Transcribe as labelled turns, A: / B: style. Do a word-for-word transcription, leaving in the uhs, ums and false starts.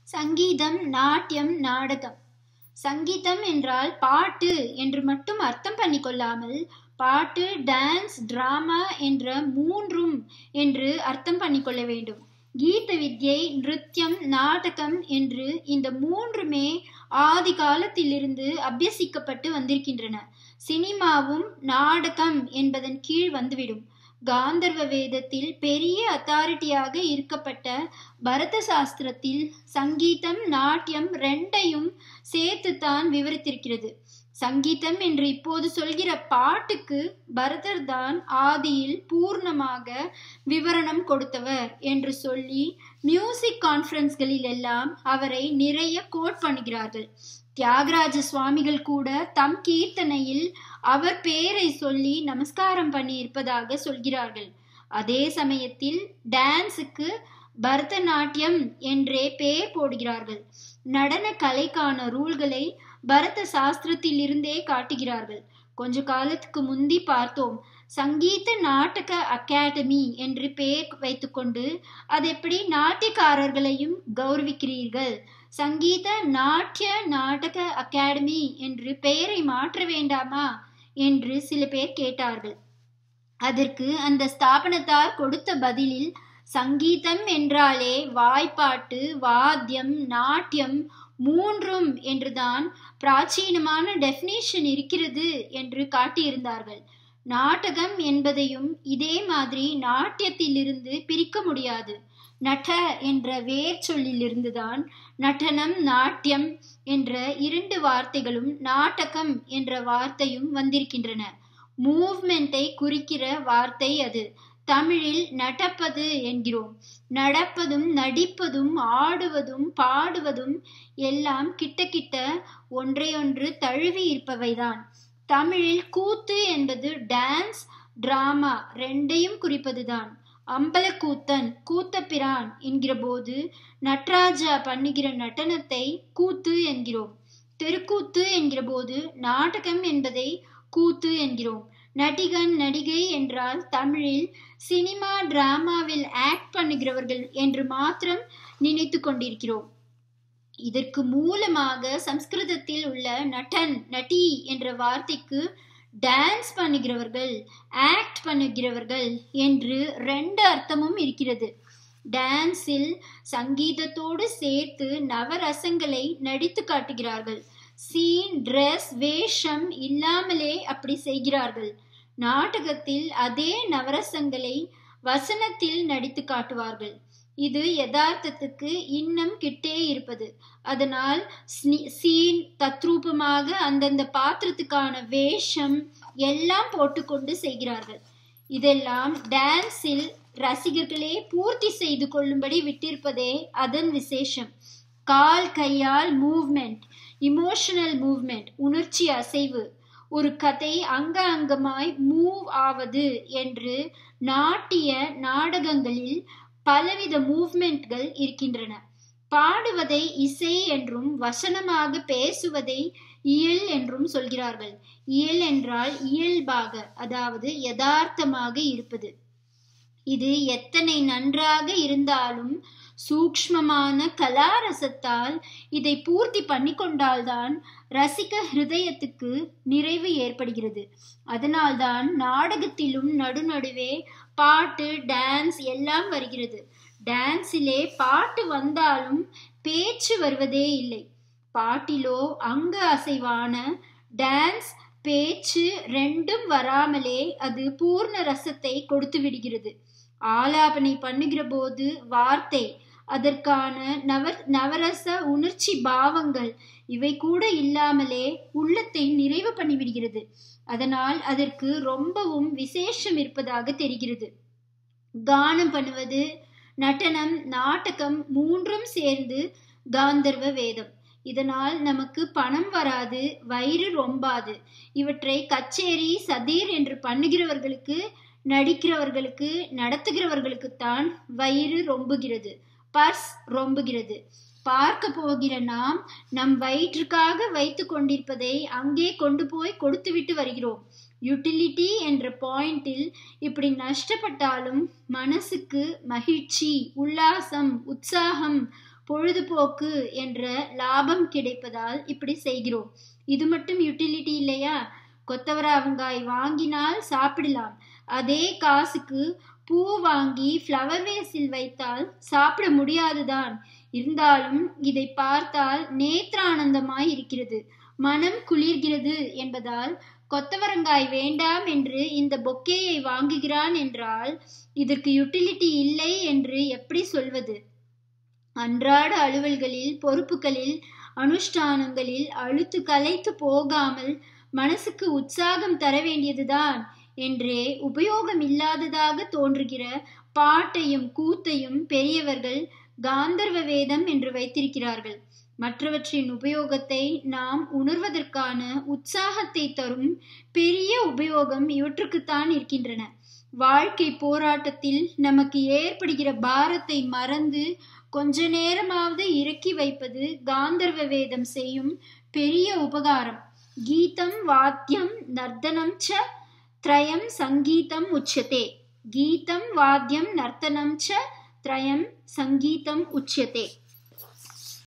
A: சங்கீதம், நாட்டியம், நாடகம். சங்கீதம் என்றால் பாட்டு என்று மட்டும் அர்த்தம் பண்ணி கொள்ளாமல், பாட்டு, டான்ஸ், டிராமா என்ற மூன்றும் என்று அர்த்தம் பண்ணிக்கொள்ள வேண்டும். கீத வித்யை, நிருத்தியம், நாடகம் என்று இந்த மூன்றுமே ஆதி காலத்திலிருந்து அபியசிக்கப்பட்டு வந்திருக்கின்றன. சினிமாவும் நாடகம் என்பதன் கீழ் வந்துவிடும். காந்தர்வ வேதத்தில் பெரிய அத்தாரிட்டியாக இருக்கப்பட்ட பரத சாஸ்திரத்தில் சங்கீதம், நாட்டியம் ரெண்டையும் சேர்த்துத்தான் விவரித்திருக்கிறது. சங்கீதம் என்று இப்போது சொல்கிற பாட்டுக்கு பரதர் தான் ஆதியில் பூர்ணமாக விவரணம் கொடுத்தவர் என்று சொல்லி மியூசிக் கான்ஃபரன்ஸ்களில் எல்லாம் அவரை நிறைய கோட் பண்ணுகிறார்கள். தியாகராஜ சுவாமிகள் கூட தம் கீர்த்தனையில் அவர் பேரை சொல்லி நமஸ்காரம் பண்ணி இருப்பதாக சொல்கிறார்கள். அதே சமயத்தில் டான்ஸுக்கு பரதநாட்டியம் என்றே பெயர் போடுகிறார்கள். நடன கலைக்கான ரூல்களை பரத சாஸ்திரத்தில் இருந்தே காட்டுகிறார்கள். கொஞ்ச காலத்துக்கு முந்தி பார்த்தோம். சங்கீத நாடக அகாடமி என்று பெயர் வைத்துக்கொண்டு அது எப்படி நாட்டியக்காரர்களையும் கௌரவிக்கிறீர்கள், சங்கீத நாட்டிய நாடக அகாடமி என்று பெயரை மாற்ற வேண்டாமா என்று சில பேர் கேட்டார்கள். அதற்கு அந்த ஸ்தாபனத்தார் கொடுத்த பதிலில், சங்கீதம் என்றாலே வாய்ப்பாட்டு, வாத்தியம், நாட்டியம் மூன்றும் என்றுதான் பிராச்சீனமான டெஃபினிஷன் இருக்கிறது என்று காட்டியிருந்தார்கள். நாடகம் என்பதையும் இதே மாதிரி நாட்டியத்திலிருந்து பிரிக்க முடியாது. நட என்ற வேர் சொல்லிலிருந்துதான் நடனம், நாட்டியம் என்ற இரண்டு வார்த்தைகளும் நாடகம் என்ற வார்த்தையும் வந்திருக்கின்றன. மூவ்மெண்டை குறிக்கிற வார்த்தை அது. தமிழில் நடப்பது என்கிறோம். நடப்பதும் நடிப்பதும் ஆடுவதும் பாடுவதும் எல்லாம் கிட்ட கிட்ட ஒன்றையொன்று தழுவி இருப்பவைதான். தமிழில் கூத்து என்பது டான்ஸ், டிராமா ரெண்டையும் குறிப்பதுதான். அம்பலக்கூத்தன், கூத்தப்பிரான் என்கிற போது நட்ராஜா பண்ணுகிற நடனத்தை கூத்து என்கிறோம். தெருக்கூத்து என்கிற போது நாடகம் என்பதை கூத்து என்கிறோம். நடிகன், நடிகை என்றால் தமிழில் சினிமா டிராமாவில் ஆக்ட் பண்ணுகிறவர்கள் என்று மாத்திரம் நினைத்து கொண்டிருக்கிறோம். இதற்கு மூலமாக சம்ஸ்கிருதத்தில் உள்ள நடன், நடி என்ற வார்த்தைக்கு டான்ஸ் பண்ணுகிறவர்கள், ஆக்ட் பண்ணுகிறவர்கள் என்று ரெண்டு அர்த்தமும் இருக்கிறது. டான்ஸில் சங்கீதத்தோடு சேர்த்து நவரசங்களை நடித்து காட்டுகிறார்கள். சீன், ட்ரெஸ், வேஷம் இல்லாமலே அப்படி செய்கிறார்கள். நாடகத்தில் அதே நவரசங்களை வசனத்தில் நடித்து காட்டுவார்கள். இது யதார்த்தத்துக்கு இன்னும் கிட்டே இருப்பது. அதனால் சீன் தத்ரூபமாக அந்தந்த பாத்திரத்துக்கான வேஷம் எல்லாம் போட்டுக்கொண்டு செய்கிறார்கள். இதெல்லாம் டான்ஸில் ரசிகர்களே பூர்த்தி செய்து கொள்ளும்படி விட்டிருப்பதே அதன் விசேஷம். கால் கையால் மூவ்மெண்ட், இமோஷனல் மூவ்மெண்ட், உணர்ச்சி அசைவு, ஒரு கதை அங்க அங்கமாய் மூவ் ஆவது என்று நாட்டிய நாடகங்களில் பலவித மூவ்மெண்ட்கள் இருக்கின்றன. பாடுவதை இசை என்றும் வசனமாக பேசுவதை இயல் என்றும் சொல்கிறார்கள். இயல் என்றால் இயல்பாக, அதாவது யதார்த்தமாக இருப்பது. இது எத்தனை நன்றாக இருந்தாலும் சூக்ஷ்மமான கலாரசத்தால் இதை பூர்த்தி பண்ணி கொண்டால்தான் ரசிக ஹிருதயத்துக்கு நிறைவு ஏற்படுகிறது. அதனால்தான் நாடகத்திலும் நடுநடுவே பாட்டு, டான்ஸ் எல்லாம் வருகிறது. டான்ஸிலே பாட்டு வந்தாலும் பேச்சு வருவதே இல்லை. பாட்டிலோ அங்க அசைவான டான்ஸ், பேச்சு ரெண்டும் வராமலே அது பூர்ண ரசத்தை கொடுத்து விடுகிறது. ஆலாபனை பண்ணுகிற போது வார்த்தை, அதற்கான நவ நவரச உணர்ச்சி பாவங்கள் இவை கூட இல்லாமலே உள்ளத்தை நிறைவு பண்ணிவிடுகிறது. அதனால் அதற்கு ரொம்பவும் விசேஷம் இருப்பதாக தெரிகிறது. கானம் பண்ணுவது, நடனம், நாடகம் மூன்றும் சேர்ந்து காந்தர்வ வேதம். இதனால் நமக்கு பணம் வராது, வயிறு ரொம்பாது. இவற்றை கச்சேரி, சதீர் என்று பண்ணுகிறவர்களுக்கு, நடிக்கிறவர்களுக்கு, நடத்துகிறவர்களுக்குத்தான் வயிறு ரொம்புகிறது, பர்ஸ் ரொம்புகிறது. பார்க்க போகிற நாம் நம் வயிற்றுக்காக வைத்து கொண்டிருப்பதை அங்கே கொண்டு போய் கொடுத்துவிட்டு வருகிறோம். யூட்டிலிட்டி என்ற பாயிண்டில் இப்படி நஷ்டப்பட்டாலும் மனசுக்கு மகிழ்ச்சி, உல்லாசம், உற்சாகம் பொழுதுபோக்கு என்ற லாபம் கிடைப்பதால் இப்படி செய்கிறோம். இது மட்டும் யூட்டிலிட்டி இல்லையா? கொத்தவரங்காய் வாங்கினால் சாப்பிடலாம். அதே காசுக்கு பூ வாங்கி ஃப்ளவர் வேஸில் வைத்தால் சாப்பிட முடியாதுதான். இருந்தாலும் இதை பார்த்தால் நேத்ரானந்தமாய் இருக்கிறது, மனம் குளிர்கிறது என்பதால் கொத்தவரங்காய் வேண்டாம் என்று இந்த பொக்கேயை வாங்குகிறான் என்றால் இதற்கு யூட்டிலிட்டி இல்லை என்று எப்படி சொல்வது? அன்றாட அலுவல்களில், பொறுப்புகளில், அனுஷ்டானங்களில் அழுத்து கலைத்து போகாமல் மனசுக்கு உற்சாகம் தர வேண்டியதுதான் என்றே உபயோகம் இல்லாததாக தோன்றுகிற பாட்டையும் கூத்தையும் பெரியவர்கள் காந்தர்வ வேதம் என்று வைத்திருக்கிறார்கள். மற்றவற்றின் உபயோகத்தை நாம் உணர்வதற்கான உற்சாகத்தை தரும் பெரிய உபயோகம் இவற்றுக்குத்தான் இருக்கின்றன. வாழ்க்கை போராட்டத்தில் நமக்கு ஏற்படுகிற பாரத்தை மறந்து கொஞ்ச நேரமாவது இறக்கி வைப்பது காந்தர்வ வேதம் செய்யும் பெரிய உபகாரம். கீதம் வாத்தியம் நர்த்தனம் ச த்ரயம் சங்கீதம் உச்சதே. கீதம் வாத்தியம் நர்த்தனம் ச த்ரயம் சங்கீதம் உச்சதே.